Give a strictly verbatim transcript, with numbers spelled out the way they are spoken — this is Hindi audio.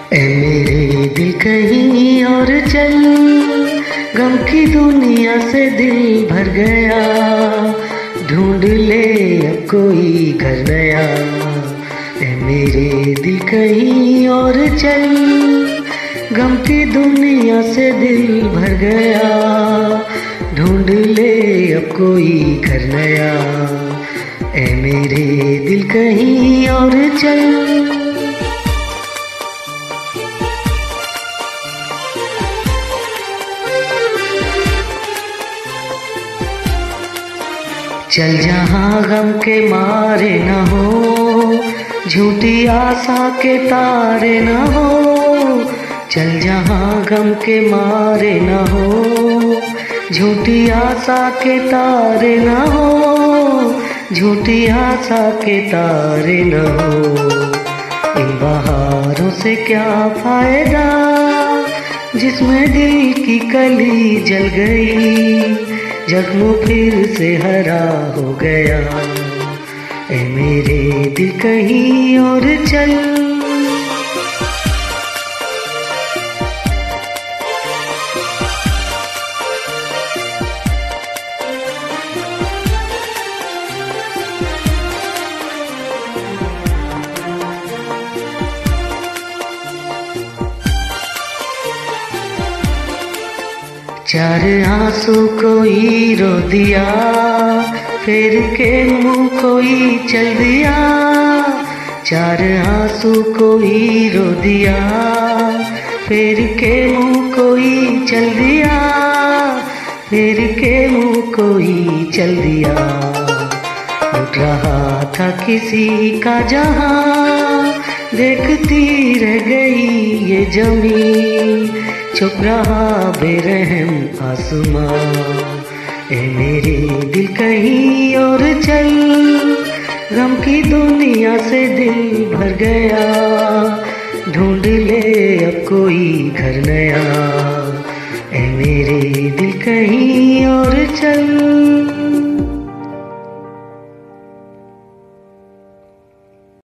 ऐ मेरे दिल कहीं और चल, गम की दुनिया से दिल भर गया, ढूंढ ले अब कोई घर नया। ऐ मेरे दिल कहीं और चल, गम की दुनिया से दिल भर गया, ढूंढ ले अब कोई घर नया। ऐ मेरे दिल कहीं और चल। चल जहाँ गम के मारे न हो, झूठी आशा के तारे न हो। चल जहाँ गम के मारे न हो, झूठी आशा के तारे न हो, झूठी आशा के तारे न हो। इन बहारों से क्या फायदा जिसमें दिल की कली जल गई, जख्म फिर से हरा हो गया। ऐ मेरे दिल कहीं और चल। चार आंसू कोई रो दिया, फेर के मुंह कोई चल दिया। चार आंसू कोई रो दिया, फेर के मुंह कोई चल दिया, फेर के मुंह कोई चल दिया। उठ रहा था किसी का जहां, देखती रह गई ये जमीन, चुप रहा बेरहम आसमां। ऐ मेरे दिल कहीं और चल, गम की दुनिया से दिल भर गया, ढूंढ ले अब कोई घर नया। ऐ मेरे दिल कहीं और चल।